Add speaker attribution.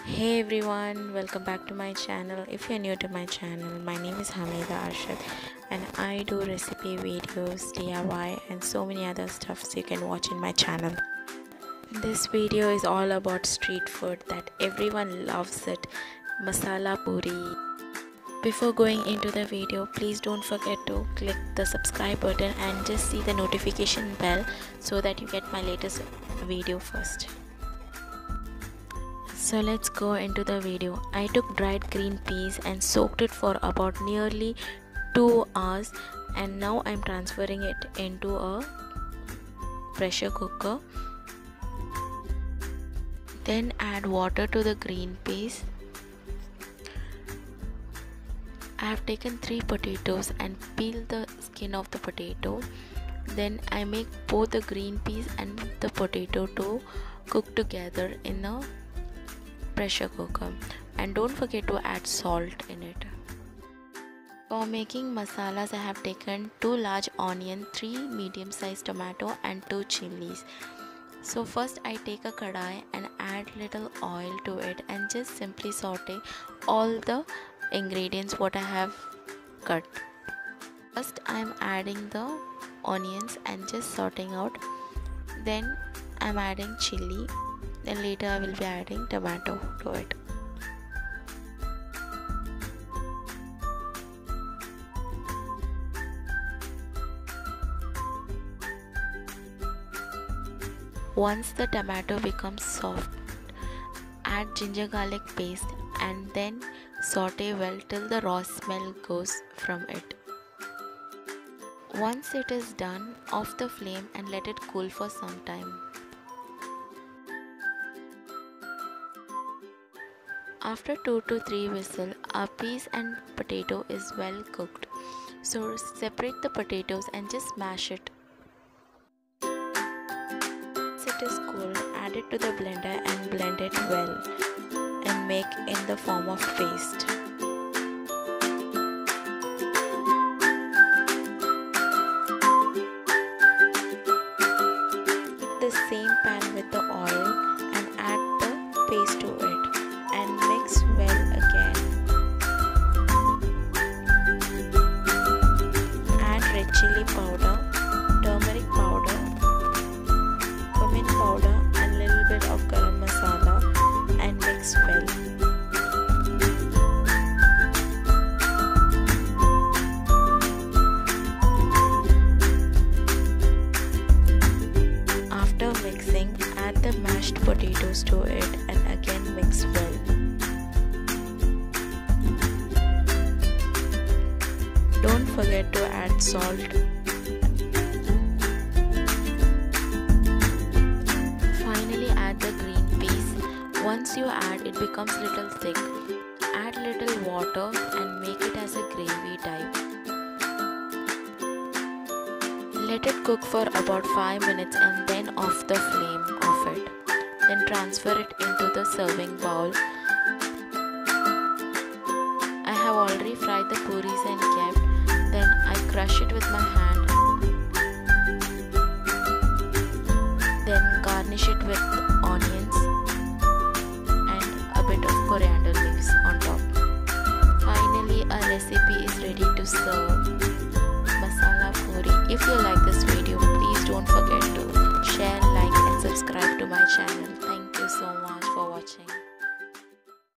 Speaker 1: Hey everyone, welcome back to my channel. If you're new to my channel, my name is hamida Arshath and I do recipe videos, DIY and so many other stuff you can watch in my channel. This video is all about street food that everyone loves it, masala puri. Before going into the video, please don't forget to click the subscribe button and just see the notification bell so that you get my latest video first. So let's go into the video. I took dried green peas and soaked it for about nearly 2 hours, and now I'm transferring it into a pressure cooker. Then add water to the green peas. I have taken 3 potatoes and peel the skin of the potato. Then I make both the green peas and the potato to cook together in a pressure cooker, and don't forget to add salt in it. For making masalas, I have taken 2 large onions, 3 medium-sized tomato and 2 chillies. So first I take a kadai and add little oil to it and just simply saute all the ingredients what I have cut. First I am adding the onions and just sorting out. Then I am adding chilli. Then later I will be adding tomato to it. Once the tomato becomes soft, add ginger garlic paste and then saute well till the raw smell goes from it. Once it is done, off the flame and let it cool for some time. After 2 to 3 whistles, our peas and potato is well cooked. So separate the potatoes and just mash it. Once it is cooled, add it to the blender and blend it well and make in the form of paste. Heat the same pan with the oil and add the paste to it. Mix well again. Add red chilli powder, turmeric powder, cumin powder and little bit of garam masala and mix well. After mixing, add the mashed potatoes to it and again mix well. Don't forget to add salt. Finally add the green peas. Once you add, it becomes little thick. Add little water and make it as a gravy type. Let it cook for about 5 minutes and then off the flame of it. Then transfer it into the serving bowl. I have already fried the puris and kept. Then I crush it with my hand. Then garnish it with onions and a bit of coriander leaves on top. Finally, our recipe is ready to serve. Masala puri. If you like this video, please don't forget to share, like and subscribe to my channel.